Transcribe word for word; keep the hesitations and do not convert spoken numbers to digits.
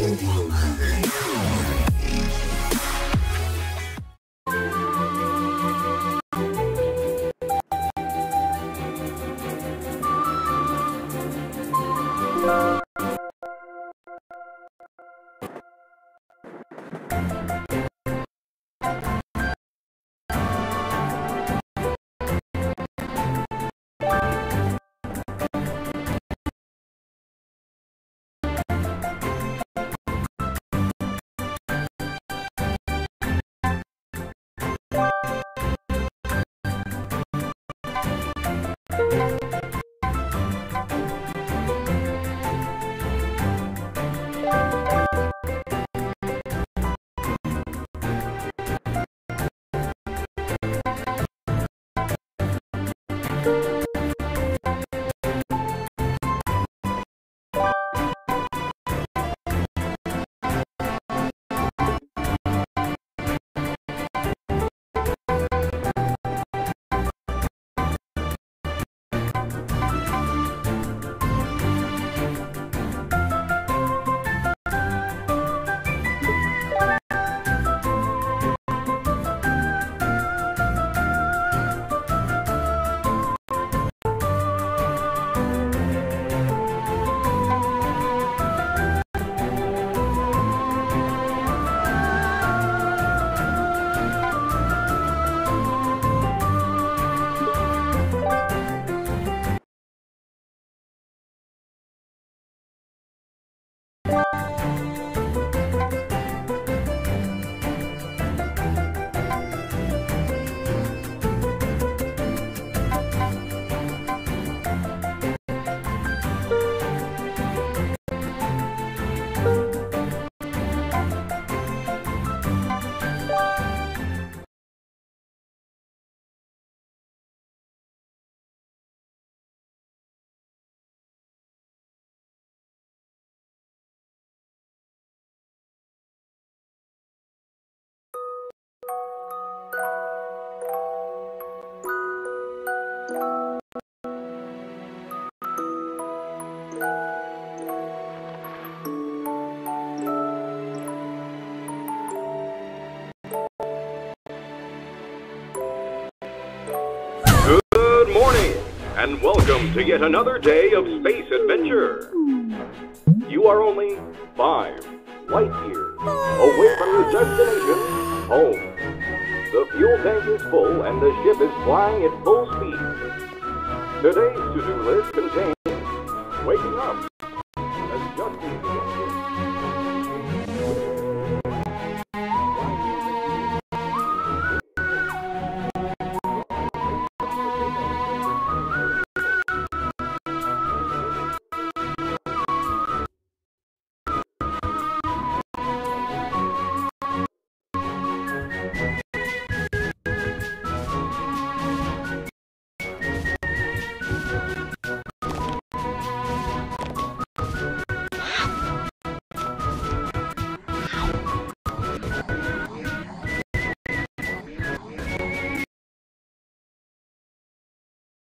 Good morning, and welcome to yet another day of space adventure. You are only five light years away from your destination, home. The fuel tank is full and the ship is flying at full speed. Today's to-do list contains waking up,